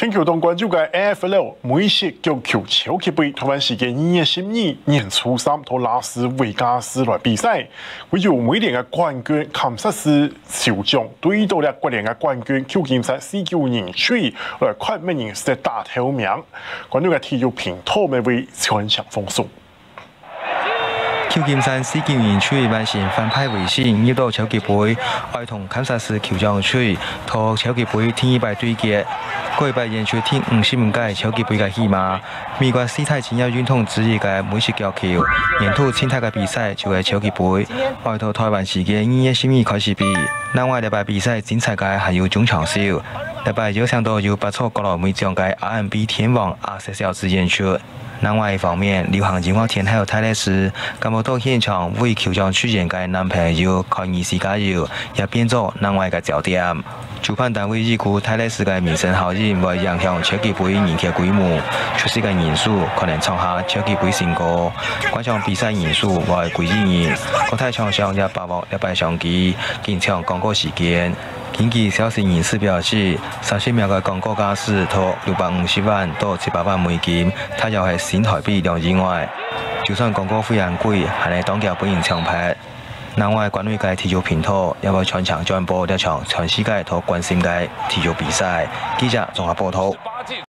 全球东关注嘅 AFL 美式足球超级杯，台湾时间2月12日年初3同拉斯维加斯来比赛，为咗每年嘅冠军堪萨斯酋长对到了国联嘅冠军旧金山49人队来看咩人是大头名，关注嘅体育频道咪会全场放送。 旧金山49人队完成翻牌卫星，入到超级杯，爱同堪萨斯酋长队拖超级杯第一摆对决。过一摆延续第55届超级杯嘅戏码，美国四大职业运动之一嘅美式足球，年度前台嘅比赛就係超級杯。愛到台灣時間2月12日開始比，另外禮拜比賽精彩嘅還有中場秀。禮拜有上到有不錯國內美將嘅 R&B 天王阿瑟小子演出。 另外一方面，流行音樂天后泰勒斯今日到現場為酋長出演嘅男朋友凱爾斯加油，也變咗另外一個焦點。主辦單位預估泰勒斯嘅名聲效應會影響超級杯人氣規模，出席嘅人數可能創下超級杯新高。觀賞比賽人數會幾億人，國泰場上也把握禮拜相機，緊搶廣告時間。 根據消息人士表示，30秒嘅廣告價是托650萬到700萬美金，它又係新台幣2億外。就算廣告費用貴，還係當家本人搶拍。另外，關於嘅體育頻道也會全場轉播一場全世界都關心嘅體育比賽。記者綜合報道。